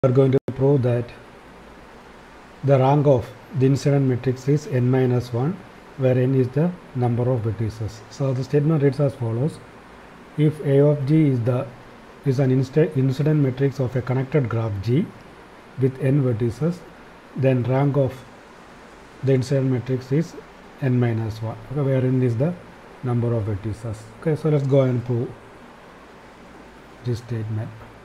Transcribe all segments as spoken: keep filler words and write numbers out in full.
are going to prove that the rank of the incident matrix is n minus one, where n is the number of vertices. So the statement reads as follows: if A of G is the is an incident matrix of a connected graph G with n vertices, then rank of the incident matrix is n minus one, okay, where n is the number of vertices. Okay, so let's go and prove this statement.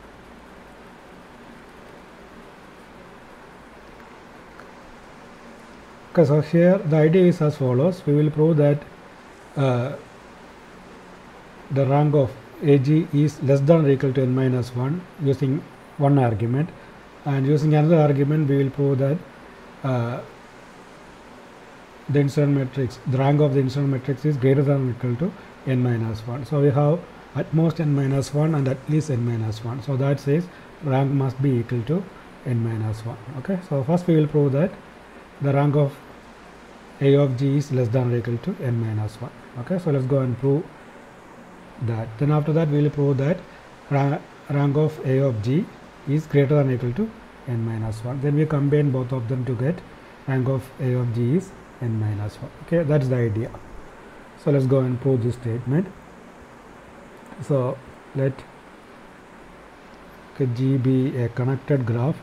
Okay, so here the idea is as follows: we will prove that uh, the rank of A G is less than or equal to n minus one using one argument, and using another argument we will prove that uh, the incident matrix, the rank of the incident matrix is greater than or equal to n minus one. So we have at most n minus one and at least n minus one. So that says rank must be equal to n minus one. Okay, so first we will prove that the rank of A of G is less than or equal to n minus one. Okay, so let's go and prove that. Then after that we will prove that ra rank of A of G is greater than or equal to n minus one. Then we combine both of them to get rank of A of G is n minus one. Okay, that's the idea. So let's go and prove this statement. So let okay, G be a connected graph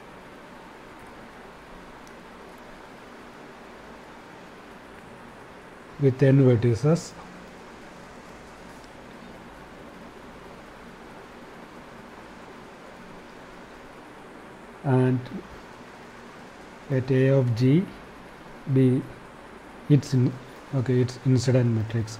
with n vertices and let A of G be its in, okay its incident matrix.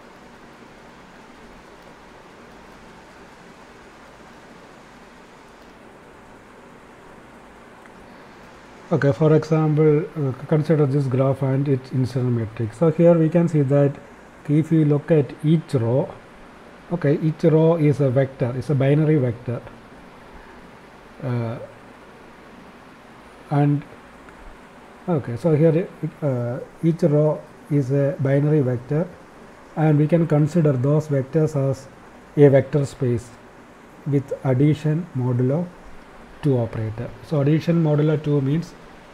Okay, for example, uh, consider this graph and its incident matrix. So here we can see that if you look at each row, okay, each row is a vector, it's a binary vector, uh, and okay, so here uh, each row is a binary vector, and we can consider those vectors as a vector space with addition modulo two operator. So addition modulo two means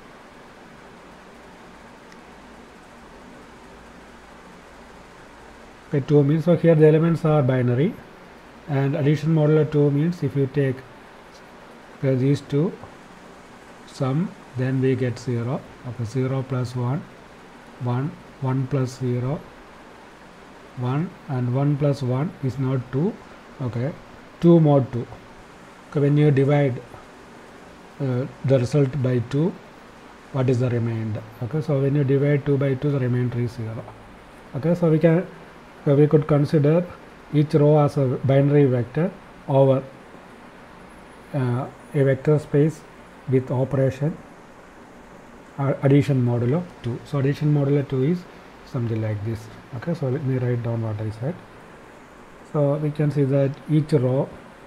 okay, two means, so here the elements are binary, and addition modulo two means if you take okay, these two sum, then we get zero. Okay, zero plus one, one, one plus zero, one, and one plus one is not two. Okay, two mod two. Okay, when you divide uh, the result by two, what is the remainder? Okay, so when you divide two by two, the remainder is zero. Okay, so we can uh, we could consider each row as a binary vector over uh, a vector space with operation uh, addition modulo two. So addition modulo two is something like this. Okay, so let me write down what I said. So we can see that each row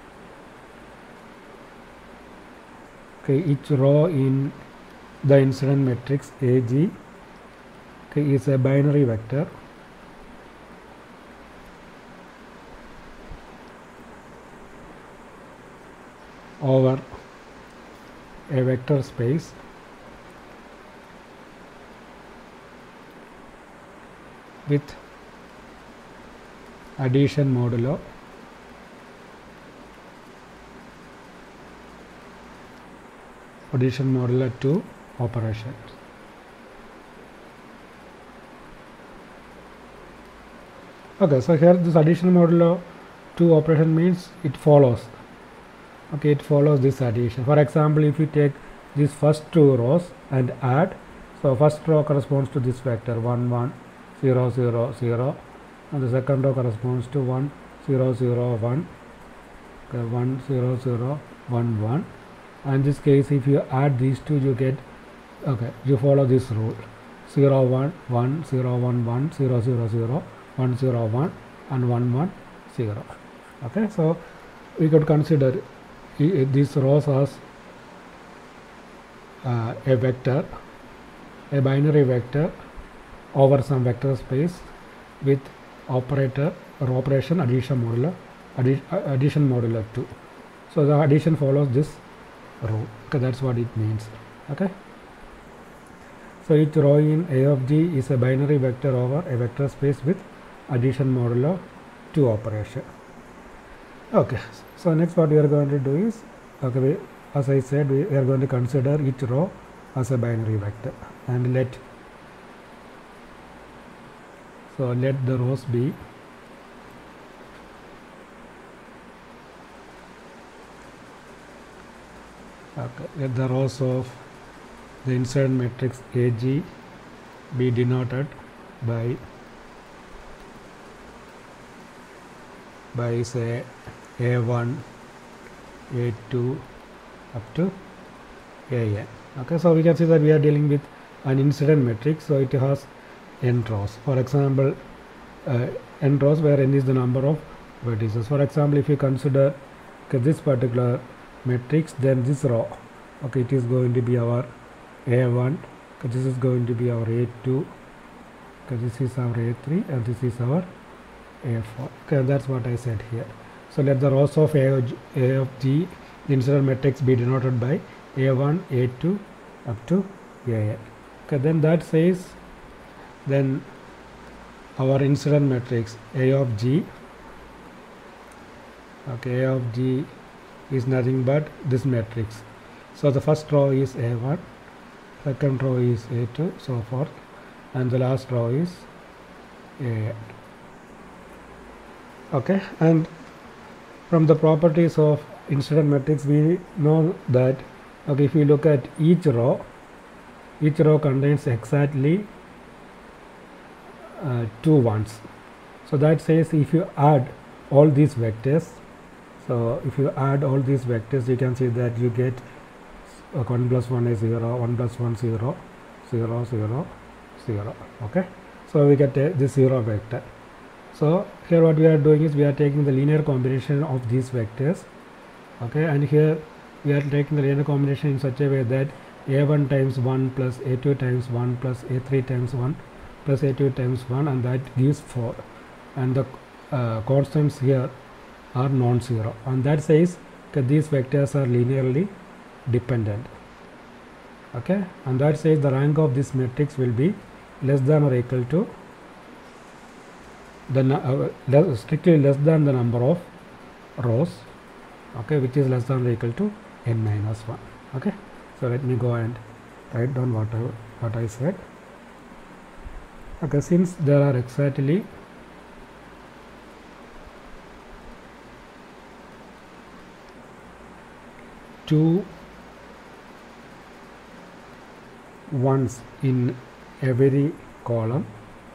okay each row in the incident matrix A G okay, is a binary vector over a vector space with addition modulo addition modulo two operations. Okay, so here this addition modulo two operation means it follows. Okay, it follows this addition. For example, if you take these first two rows and add, so first row corresponds to this vector one, one, zero, zero, zero, and the second row corresponds to one, zero, zero, one, okay, one, zero, zero, one, one. And in this case, if you add these two, you get okay, you follow this rule zero, one, one, zero, one, one, zero, zero, zero, one, zero, one, and one, one, zero. Okay, so we could consider these rows as uh, a vector, a binary vector over some vector space with operator or operation addition modulo addi addition modulo two. So the addition follows this row. Okay, that's what it means. Okay, so each row in A of G is a binary vector over a vector space with addition modulo two operation. Okay, so next what we are going to do is, okay, we, as I said, we are going to consider each row as a binary vector, and let so let the rows be okay, let the rows of the incident matrix A G be denoted by by say A one, A two up to A n. Okay, so we can see that we are dealing with an incident matrix, so it has n rows. For example, uh, n rows where n is the number of vertices. For example, if you consider okay, this particular matrix, then this row, okay, it is going to be our A one, okay, this is going to be our A two, okay, this is our A three, and this is our A four. Okay, that's what I said here. So let the rows of A of G, A of G the incident matrix be denoted by A one, A two up to A n. Okay, then that says then our incident matrix A of G, okay, A of G is nothing but this matrix. So the first row is A one, second row is A two, so forth, and the last row is A n. Okay, and from the properties of incident matrix we know that, okay, if you look at each row, each row contains exactly uh, two ones. So that says if you add all these vectors, so if you add all these vectors, you can see that you get uh, one plus one is zero, one plus one zero, zero, zero, zero. Okay, so we get uh, this zero vector. So here what we are doing is we are taking the linear combination of these vectors, okay, and here we are taking the linear combination in such a way that A one times one plus A two times one plus A three times one plus A two times one, and that gives four, and the uh, constants here are non-zero, and that says that these vectors are linearly dependent. Okay, and that says the rank of this matrix will be less than or equal to the uh, less, strictly less than the number of rows, okay, which is less than or equal to n minus one. Okay, so let me go and write down what I, what I said. Okay, since there are exactly two ones in every column,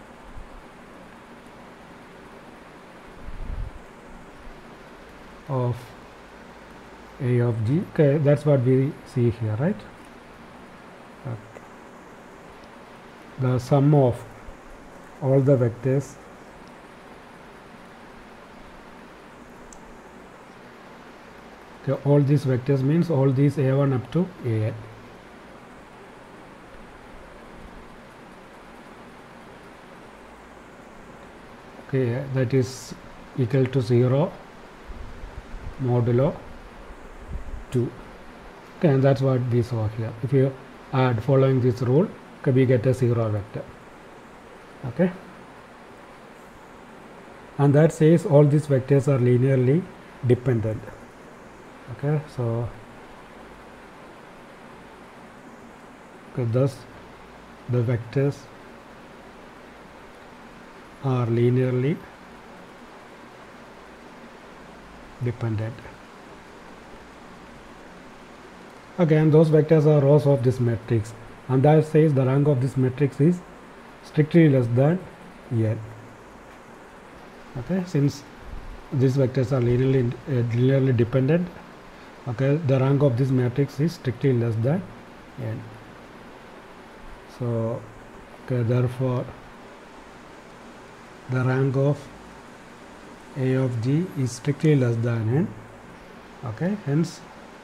of A of G, okay, that's what we see here, right? Okay. The sum of all the vectors okay, all these vectors means all these A one up to A n. Okay, that is equal to zero modulo two. Okay, and that's what we saw here. If you add following this rule, okay, we get a zero vector. Okay, and that says all these vectors are linearly dependent. Okay, so okay, thus the vectors are linearly dependent. Again, those vectors are rows of this matrix, and that says the rank of this matrix is strictly less than n. Okay, since these vectors are linearly uh, linearly dependent, okay, the rank of this matrix is strictly less than n. So okay, therefore the rank of A of G is strictly less than n. Okay, hence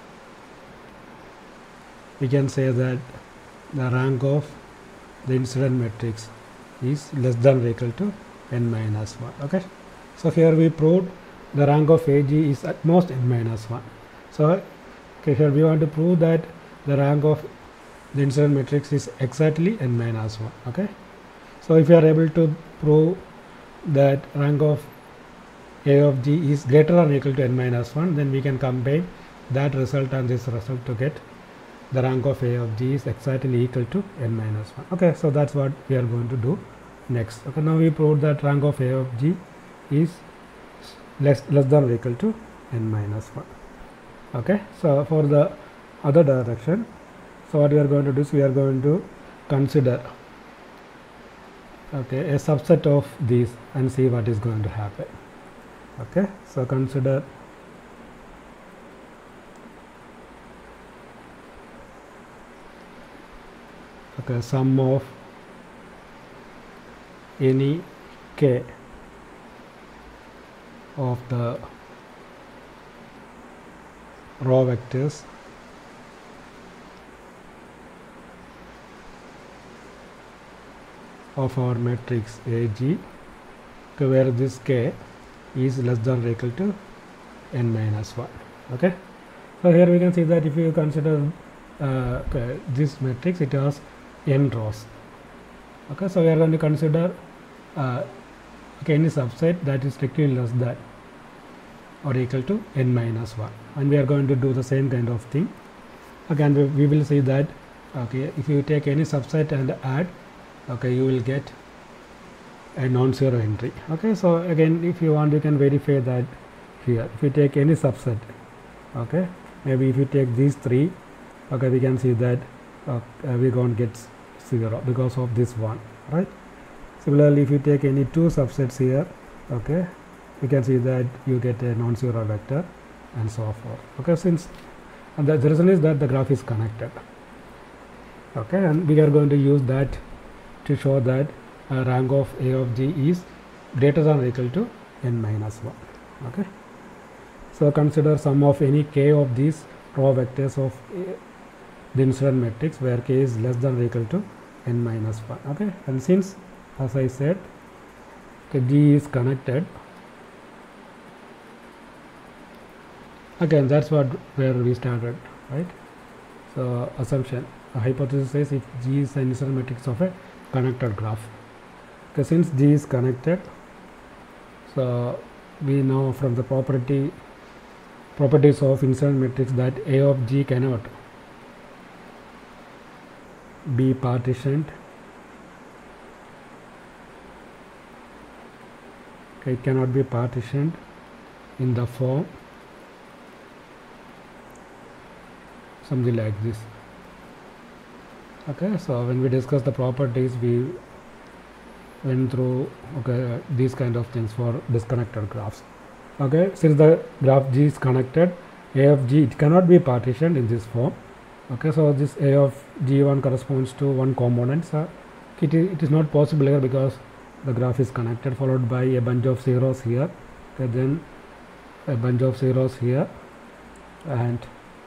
we can say that the rank of the incident matrix is less than or equal to n minus one. Okay, so here we proved the rank of A G is at most n minus one. So Okay, here we want to prove that the rank of the incident matrix is exactly n minus one. Okay, so if you are able to prove that rank of A of G is greater than or equal to n minus one, then we can combine that result and this result to get the rank of A of G is exactly equal to n minus one. Okay, so that's what we are going to do next. Okay, now we proved that rank of A of G is less less than or equal to n minus one. Okay, so for the other direction, so what we are going to do is we are going to consider okay a subset of these and see what is going to happen. Okay, so consider okay sum of any k of the raw vectors of our matrix A G, okay, where this k is less than or equal to n minus one. Okay, so here we can see that if you consider uh, okay, this matrix, it has n rows. Okay, so we are going to consider uh, okay, any subset that is strictly less than or equal to n minus one, and we are going to do the same kind of thing. Again, we, we will see that okay, if you take any subset and add, okay, you will get a non-zero entry. Okay, so again, if you want, you can verify that here. If you take any subset, okay, maybe if you take these three, okay, we can see that uh, we going to get zero because of this one, right? Similarly, if you take any two subsets here, okay, you can see that you get a non-zero vector and so forth. Okay, since and the, the reason is that the graph is connected. Okay, and we are going to use that to show that uh, rank of A of G is greater than or equal to n minus one. Okay, so consider sum of any k of these raw vectors of A, the incident matrix where k is less than or equal to n minus one. Okay, and since as I said, okay, G is connected. Again, that's what where we started, right? So assumption, a hypothesis says if G is an incident matrix of a connected graph. Okay, since G is connected, so we know from the property properties of incident matrix that A of G cannot be partitioned. Okay, it cannot be partitioned in the form something like this. Okay, so when we discuss the properties, we went through okay these kind of things for disconnected graphs. Okay, since the graph G is connected, A of G, it cannot be partitioned in this form. Okay, so this A of G one corresponds to one component, so it is, it is not possible here because the graph is connected, followed by a bunch of zeros here, okay, then a bunch of zeros here, and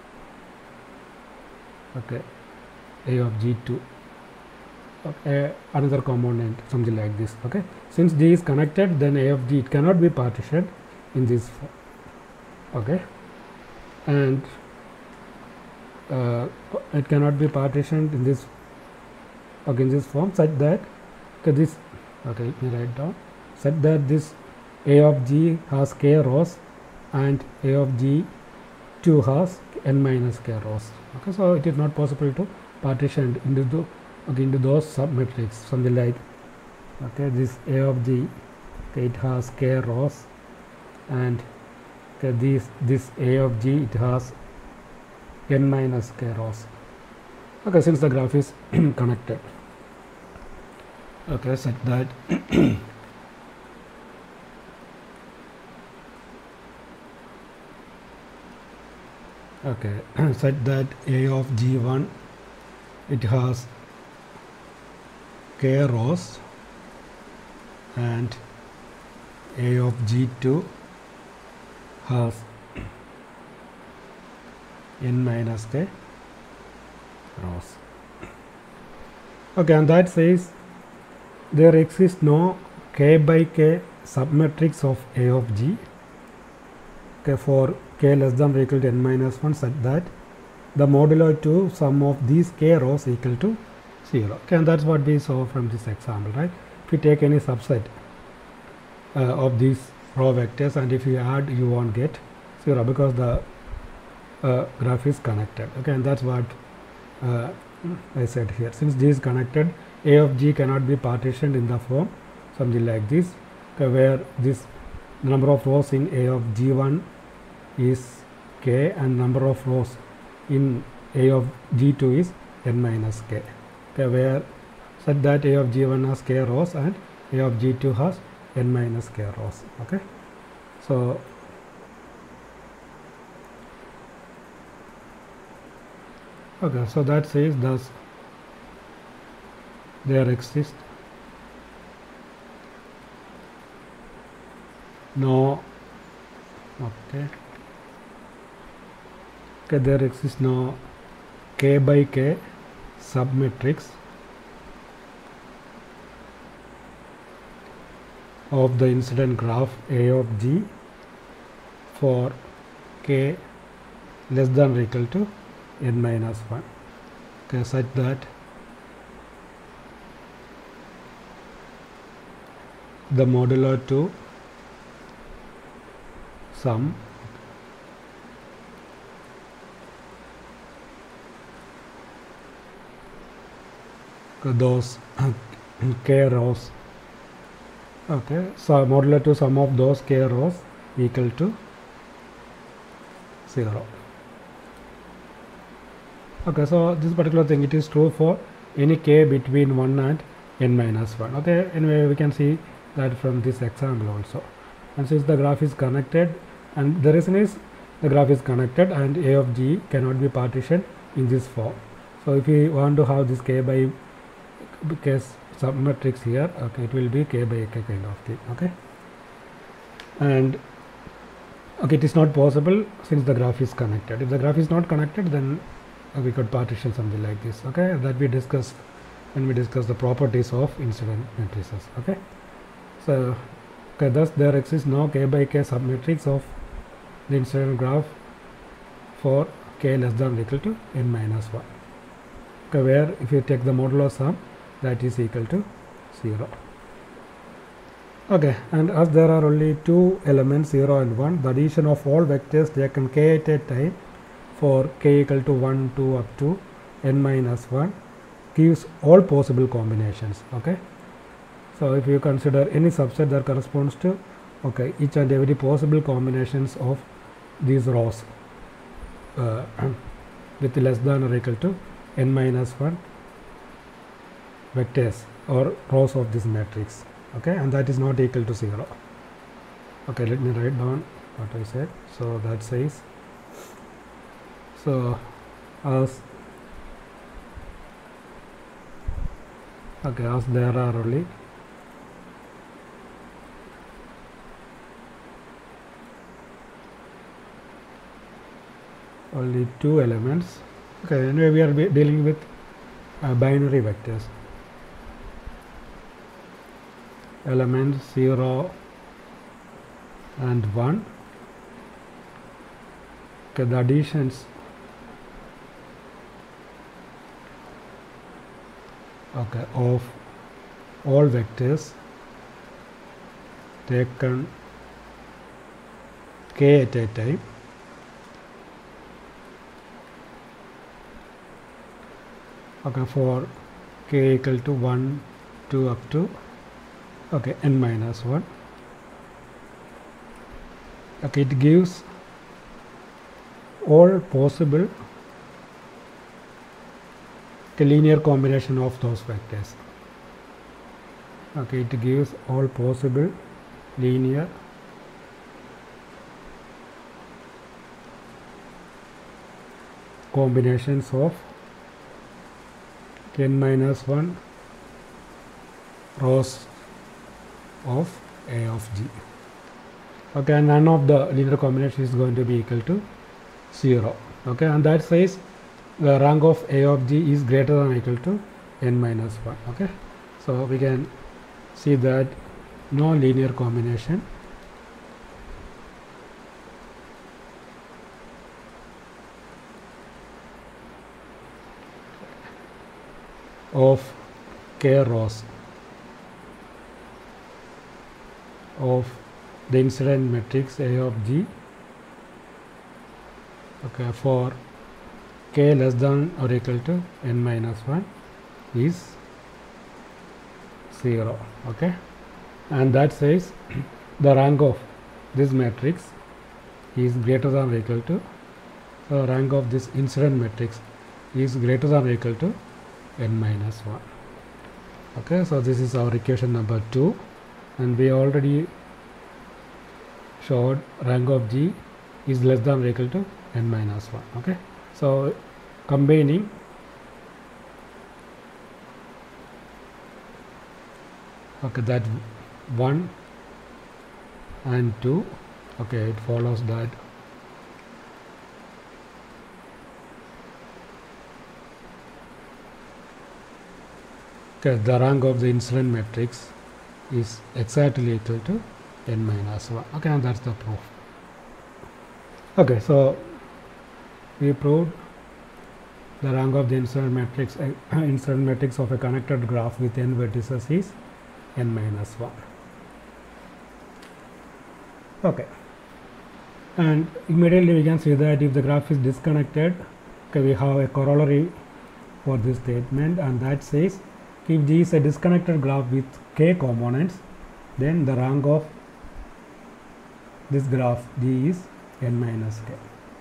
okay A of G two, okay, another component, something like this. Okay, since G is connected, then A of G, it cannot be partitioned in this form. Okay, and uh, it cannot be partitioned in this okay in this form such that okay this okay let me write down such that this A of G has k rows and A of G two has n minus k rows. Okay, so it is not possible to partition into the okay into those submatrix, something like okay this A of G, okay, it has k rows, and okay, this this A of G, it has n minus k rows. Okay, since the graph is connected. Okay, such that okay such that A of G one, it has k rows, and A of G two has n minus k rows. Okay, and that says there exists no k by k submatrix of A of G, okay, for k less than or equal to n minus one such that the modulo two sum of these k rows equal to zero. Okay, and that's what we saw from this example, right? If you take any subset uh, of these row vectors and if you add, you won't get zero because the uh, graph is connected. Okay, and that's what uh, I said here. Since G is connected, A of G cannot be partitioned in the form something like this, okay, where this number of rows in A of G one is k and number of rows in A of G two is n minus k. Okay, where such that A of G one has k rows and A of G two has n minus k rows. Okay, so okay, so that says thus there exists no okay okay there exists no k by k submatrix of the incident graph A of G for k less than or equal to n minus one, okay, such that the modulo two sum those k rows, okay, so modulo two sum of those k rows equal to zero. Okay, so this particular thing, it is true for any k between one and n minus one. Okay, anyway, we can see that from this example also. And since the graph is connected, and the reason is the graph is connected and A of G cannot be partitioned in this form. So if we want to have this k by k submatrix here, okay, it will be k by k kind of thing. Okay, and okay, it is not possible since the graph is connected. If the graph is not connected, then uh, we could partition something like this. Okay, that we discussed when we discussed the properties of incident matrices. Okay, so okay, thus there exists no k by k submatrix of the incident graph for k less than or equal to n minus one. Okay, where if you take the modulo sum, that is equal to zero. Okay, and as there are only two elements zero and one, the addition of all vectors taken k at a time for k equal to one, two up to n minus one gives all possible combinations. Okay, so if you consider any subset that corresponds to okay each and every possible combinations of these rows uh, with less than or equal to n minus one vectors or rows of this matrix, okay, and that is not equal to zero. Okay, let me write down what I said. So that says, so as okay as there are only only two elements, okay, anyway we are dealing with uh, binary vectors, elements zero and one, okay, the additions okay of all vectors taken k at a time okay for k equal to one, two up to okay n minus one. Okay, it gives all possible okay, linear combination of those vectors. Okay, it gives all possible linear combinations of n minus one rows of A of G. Okay, and none of the linear combination is going to be equal to zero. Okay, and that says the rank of A of G is greater than or equal to n minus one. Okay, so we can see that no linear combination of k rows of the incident matrix A of G, okay, for k less than or equal to n minus one is zero, okay, and that says the rank of this matrix is greater than or equal to, the rank of this incident matrix is greater than or equal to n minus one. Okay, so this is our equation number two, and we already showed rank of G is less than or equal to n minus one. Okay, so combining okay that one and two, okay, it follows that okay, the rank of the incident matrix is exactly equal to n minus one. Okay, and that's the proof. Okay, so we proved the rank of the incident matrix uh, incident matrix of a connected graph with n vertices is n minus one. Okay, and immediately we can see that if the graph is disconnected, okay, we have a corollary for this statement, and that says if G is a disconnected graph with k components, then the rank of this graph G is n minus k.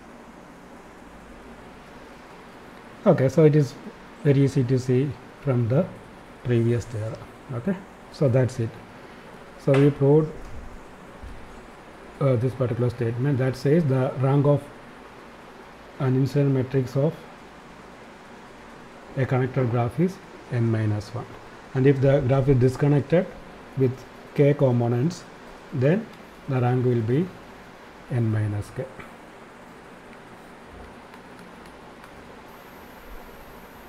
Okay, so it is very easy to see from the previous theorem. Okay, so that's it. So we proved uh, this particular statement that says the rank of an incident matrix of a connected graph is n minus one, and if the graph is disconnected with k components, then the rank will be n minus k.